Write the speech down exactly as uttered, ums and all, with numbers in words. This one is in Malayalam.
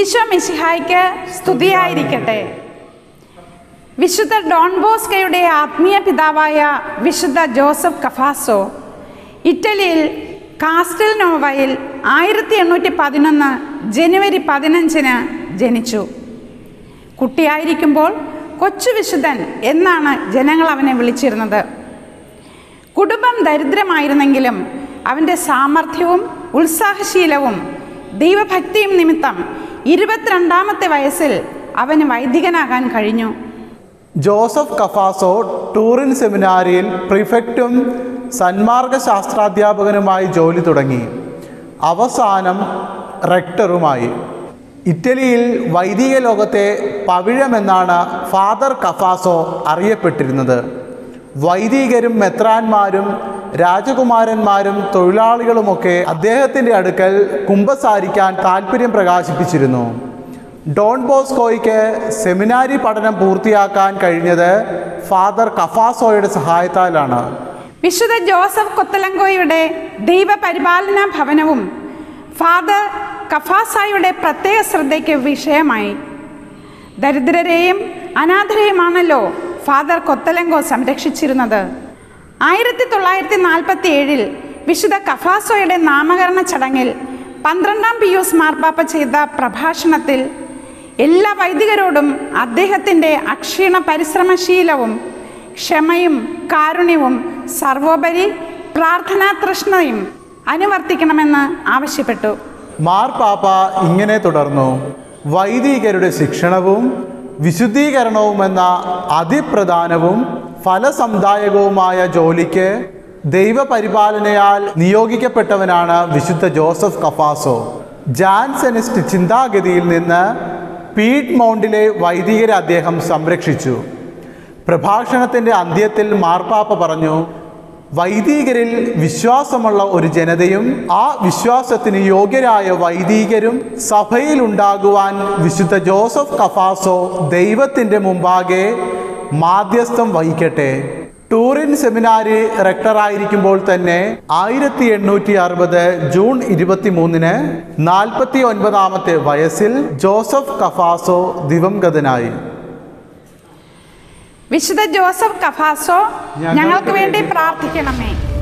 ഈശോ മിശിഹായ്ക്ക് സ്തുതിയായിരിക്കട്ടെ. വിശുദ്ധ ഡോൺ ബോസ്കോയുടെ ആത്മീയ പിതാവായ വിശുദ്ധ ജോസഫ് കഫാസോ ഇറ്റലിയിൽ കാസ്റ്റൽനോവയിൽ ആയിരത്തി എണ്ണൂറ്റി പതിനൊന്ന് ജനുവരി പതിനഞ്ചിന് ജനിച്ചു. കുട്ടിയായിരിക്കുമ്പോൾ കൊച്ചു വിശുദ്ധൻ എന്നാണ് ജനങ്ങൾ അവനെ വിളിച്ചിരുന്നത്. കുടുംബം ദരിദ്രമായിരുന്നെങ്കിലും അവൻ്റെ സാമർഥ്യവും ഉത്സാഹശീലവും ദൈവഭക്തിയും നിമിത്തം ഇരുപത്തിരണ്ടാമത്തെ വയസ്സിൽ അവന് വൈദികനാകാൻ കഴിഞ്ഞു. ജോസഫ് കഫാസോ ടൂറിൻ സെമിനാരിയിൽ പ്രിഫെക്റ്റും സന്മാർഗ ശാസ്ത്രാധ്യാപകനുമായി ജോലി തുടങ്ങി. അവസാനം റെക്ടറുമായി. ഇറ്റലിയിൽ വൈദിക ലോകത്തെ പവിഴമെന്നാണ് ഫാദർ കഫാസോ അറിയപ്പെട്ടിരുന്നത്. വൈദികരും മെത്രാന്മാരും രാജകുമാരന്മാരും തൊഴിലാളികളുമൊക്കെ അദ്ദേഹത്തിൻ്റെ അടുക്കൽ കുമ്പസാരിക്കാൻ താൽപ്പര്യം പ്രകാശിപ്പിച്ചിരുന്നു. ഡോൺ ബോസ്കോയ്ക്ക് സെമിനാരി പഠനം പൂർത്തിയാക്കാൻ കഴിഞ്ഞത് ഫാദർ കഫാസോയുടെ സഹായത്താലാണ്. വിശുദ്ധ ജോസഫ് കൊത്തലങ്കോയുടെ ദൈവപരിപാലന ഭവനവും ഫാദർ കഫാസായുടെ പ്രത്യേക ശ്രദ്ധയ്ക്ക് വിഷയമായി. ദരിദ്രരെയും അനാഥരെയുമാണല്ലോ ഫാദർ കൊത്തലങ്കോ സംരക്ഷിച്ചിരുന്നത്. ആയിരത്തി തൊള്ളായിരത്തി നാൽപ്പത്തി ഏഴിൽ വിശുദ്ധ കഫാസോയുടെ നാമകരണ ചടങ്ങിൽ പന്ത്രണ്ടാം പിയൂസ് മാർപ്പാപ്പ ചെയ്ത പ്രഭാഷണത്തിൽ എല്ലാ വൈദികരോടും അദ്ദേഹത്തിൻ്റെ അക്ഷീണ പരിശ്രമശീലവും ക്ഷമയും കാരുണ്യവും സർവോപരി പ്രാർത്ഥനാ തൃഷ്ണയും അനുവർത്തിക്കണമെന്ന് ആവശ്യപ്പെട്ടു. മാർപ്പാപ്പ ഇങ്ങനെ തുടർന്നു: വൈദികരുടെ ശിക്ഷണവും വിശുദ്ധീകരണവുമെന്ന അതിപ്രധാനവും ഫലസമുദായകവുമായ ജോലിക്ക് ദൈവപരിപാലനയാൽ നിയോഗിക്കപ്പെട്ടവനാണ് വിശുദ്ധ ജോസഫ് കഫാസോ. ജാൻസനിസ്റ്റ് ചിന്താഗതിയിൽ നിന്ന് പീഡ് മൗണ്ടിലെ വൈദികരെ അദ്ദേഹം സംരക്ഷിച്ചു. പ്രഭാഷണത്തിൻ്റെ അന്ത്യത്തിൽ മാർപ്പാപ്പ പറഞ്ഞു: വൈദികരിൽ വിശ്വാസമുള്ള ഒരു ജനതയും ആ വിശ്വാസത്തിന് യോഗ്യരായ വൈദികരും സഭയിലുണ്ടാകുവാൻ വിശുദ്ധ ജോസഫ് കഫാസോ ദൈവത്തിൻ്റെ മുമ്പാകെ മാധ്യസ്ഥം വഹിക്കട്ടെ. ടൂറിൻ സെമിനാരി റെക്ടറായിരിക്കുമ്പോൾ തന്നെ ആയിരത്തി എണ്ണൂറ്റി അറുപത് ജൂൺ ഇരുപത്തി മൂന്നിന് നാൽപ്പത്തി ഒൻപതാമത്തെ വയസ്സിൽ ജോസഫ് കഫാസോ ദിവംഗതനായി. വിശുദ്ധ ജോസഫ് കഫാസോ ഞങ്ങൾക്ക് വേണ്ടി പ്രാർത്ഥിക്കണമേ.